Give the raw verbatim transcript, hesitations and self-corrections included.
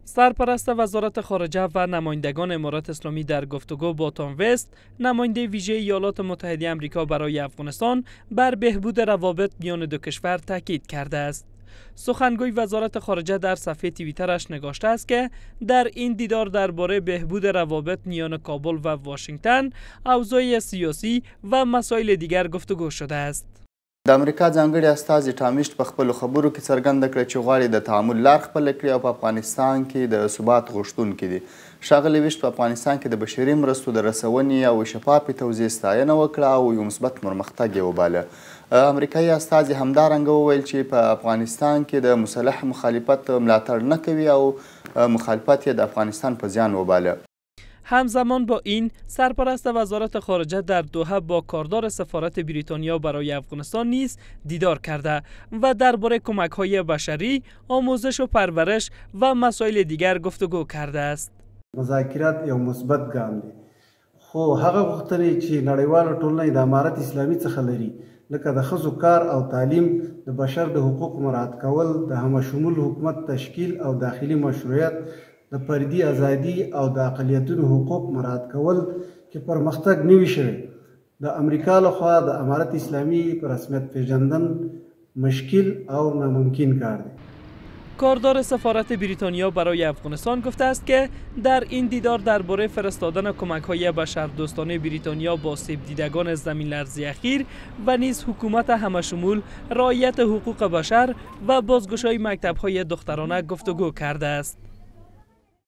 سرپرست وزارت خارجه و نمایندگان امارات اسلامی در گفتگو با تام وست، نماینده ویژه ایالات متحده آمریکا برای افغانستان، بر بهبود روابط میان دو کشور تاکید کرده است. سخنگوی وزارت خارجه در صفحه توییترش نگاشته است که در این دیدار درباره بهبود روابط میان کابل و واشنگتن، اوضاع سیاسی و مسائل دیگر گفتگو شده است. د امریکا ځانګړي استازي ټامیشت په خپلو خبرو کې څرګنده کړه چې غواړي د تعامل لار خپله کړي او په افغانستان کې د ثبات غوښتونکي دي. ښاغلي ویشت په افغانستان کې د بشري مرستو د رسونې او شفافې توزیع ستاینه وکړه او یو مثبت پرمختګ یې وباله. امریکایي استازي همدارنګه وویل چې په افغانستان کې د مسلح مخالفت ملاتړ نه کوي او مخالفت یې د افغانستان په زیان وباله. همزمان با این، سرپرست وزارت خارجه در دوحه با کاردار سفارت بریتانیا برای افغانستان نیز دیدار کرده و درباره کمک‌های بشری، آموزش و پرورش و مسائل دیگر گفتگو کرده است. مذاکرات یو مثبت ګام دی، خو هغه غوښتنې چې نړیواله ټولنه د امارت اسلامي څخه لري، لکه د ښځو کار او تعلیم، د بشر د حقوقو مراعات کول، د همشمول حکومت تشکیل او داخلي مشروعیت، د فردي ازادي او د اقلیتونو حقوق مراعات کول کې پرمختګ نه وي شوی. د امریکا لخوا د امارت اسلامی په رسمیت پیژندن مشکل او ناممکن کار دی. کاردار سفارت بریتانیا برای افغانستان گفته است که در این دیدار درباره فرستادن کمک‌های بشردوستانه بریتانیا با سیب دیدگان زمین لرزی اخیر و نیز حکومت همشمول، رعایت حقوق بشر و بازگشایی مکتب‌های دخترانه گفتگو کرده است.